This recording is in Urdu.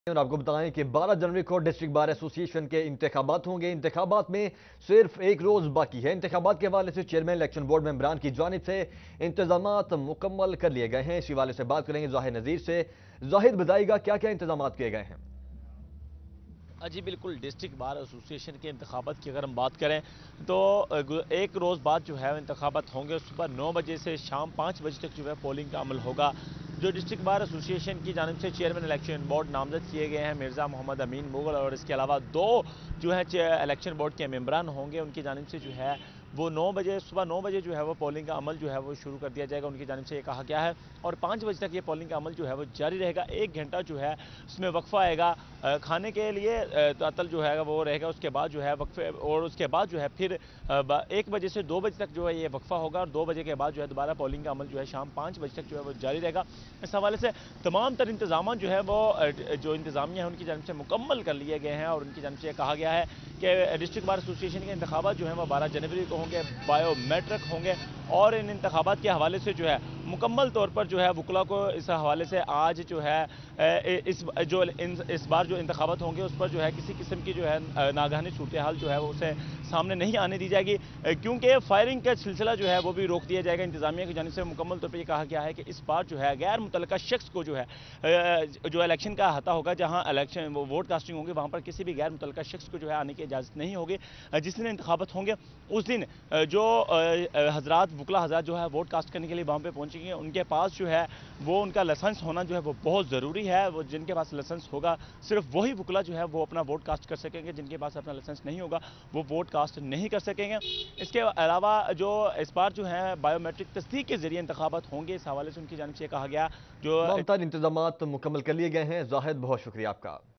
اور آپ کو بتائیں کہ 12 جنوری کو ڈسٹرکٹ بار ایسوسی ایشن کے انتخابات ہوں گے۔ انتخابات میں صرف ایک روز باقی ہے۔ انتخابات کے حوالے سے چیئرمین الیکشن بورڈ ممبران کی جانب سے انتظامات مکمل کر لیے گئے ہیں۔ اسی حوالے سے بات کریں گے ظاہر نذیر سے۔ ظاہر بتائے گا کیا کیا انتظامات کیے گئے ہیں؟ جی بالکل، ڈسٹرکٹ بار ایسوسی ایشن کے انتخابات کی اگر ہم بات کریں تو ایک روز بعد جو ہے انتخابات ہوں گے۔ صبح 9 بجے سے شام 5 بجے تک جو ہے پولنگ کا عمل ہوگا۔ جو ڈسٹرکٹ بار ایسوسی ایشن کی جانب سے چیئرمین الیکشن بورڈ نامزد کیے گئے ہیں مرزا محمد امین مغل، اور اس کے علاوہ 2 جو ہے الیکشن بورڈ کے ممبران ہوں گے۔ ان کی جانب سے جو ہے وہ صبح 9 بجے جو ہے وہ پولنگ کا عمل جو ہے وہ شروع کر دیا جائے گا، ان کی جانب سے یہ کہا گیا ہے، اور 5 بجے تک یہ پولنگ کا عمل جو ہے وہ جاری رہے گا۔ 1 گھنٹہ جو ہے اس میں وقفہ آئے گا کھانے کے لیے، تعطل جو ہے وہ رہے گا۔ اس کے بعد جو ہے وقفے، اور اس کے بعد جو ہے پھر 1 بجے سے 2 بجے تک جو ہے یہ وقفہ ہوگا، اور 2 بجے کے بعد جو ہے دوبارہ پولنگ کا عمل جو ہے شام 5 بجے تک جو ہے وہ جاری رہے گا۔ اس حوالے سے تمام تر انتظامات جو ہے وہ جو انتظامیہ ہے ان کی جانب سے مکمل کر لیے گئے ہیں، اور ان کی جانب سے یہ کہا گیا ہے کہ ڈسٹرکٹ بار ایسوسی ایشن کے انتخابات جو ہیں وہ 12 جنوری کو ہوں گے، بایو میٹرک ہوں گے، اور ان انتخابات کے حوالے سے جو ہے مکمل طور پر جو ہے وکلا کو اس حوالے سے آج جو ہے اس بار جو انتخابات ہوں گے اس پر جو ہے کسی قسم کی جو ہے ناگہانی صورتحال جو ہے وہ اسے سامنے نہیں آنے دی جائے گی، کیونکہ فائرنگ کا سلسلہ جو ہے وہ بھی روک دیا جائے گا۔ انتظامیہ کی جانب سے مکمل طور پر یہ کہا گیا ہے کہ اس بار جو ہے غیر متعلقہ شخص کو جو ہے جو الیکشن کا احاطہ ہوگا، جہاں الیکشن ووٹ کاسٹنگ ہوگی، وہاں پر کسی بھی غیر متعلقہ شخص کو جو ہے آنے کی اجازت نہیں ہوگی۔ جس دن انتخابات ہوں گے اس دن جو حضرات وکلا حضرات جو ہے ووٹ کاسٹ کرنے کے لیے وہاں پہ پہنچیں گے، ان کے پاس جو ہے وہ ان کا لائسنس ہونا جو ہے وہ بہت ضروری ہے۔ وہ جن کے پاس لائسنس ہوگا صرف وہی وکلا جو ہے وہ اپنا ووٹ کاسٹ کر سکیں گے، جن کے پاس اپنا لائسنس نہیں ہوگا وہ ووٹ کاسٹ نہیں کر سکیں گے۔ اس کے علاوہ جو اس بار جو ہے بایو میٹرک تصدیق کے ذریعے انتخابات ہوں گے، اس حوالے سے ان کی جانب سے کہا گیا جو تمام تر انتظامات مکمل کر لیے گئے ہیں۔ زاہد بہت شکریہ آپ کا۔